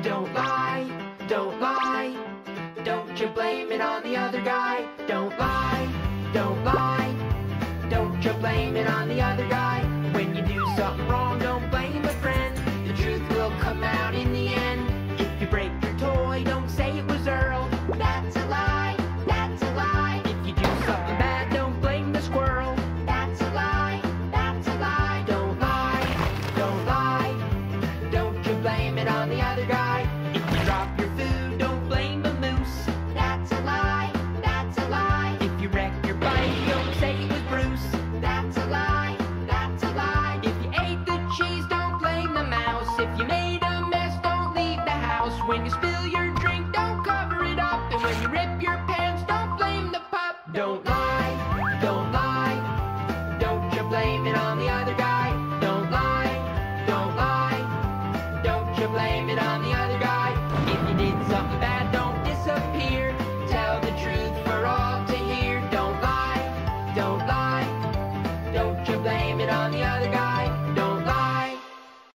Don't lie, don't lie. Don't you blame it on the other guy. Don't lie, don't lie. Don't you blame it on the other guy. When you do something wrong, don't blame a friend. The truth will come out in the end. If you break your toy, don't say it was Earl. That's a lie, that's a lie. If you do something bad, don't blame the squirrel. That's a lie, that's a lie. Don't lie, don't lie. Don't you blame it on the other guy. If you drop your food, don't blame the moose. That's a lie, that's a lie. If you wreck your bike, don't say it was Bruce. That's a lie, that's a lie. If you ate the cheese, don't blame the mouse. If you made a mess, don't leave the house. When you spill your drink, don't cover it up. And when you rip your pants, don't blame the pup. Don't lie, don't lie. Don't you blame it on the other guy. Don't lie, don't lie. Don't you blame it on the other guy. If you did something bad, don't disappear. Tell the truth for all to hear. Don't lie, don't lie. Don't you blame it on the other guy.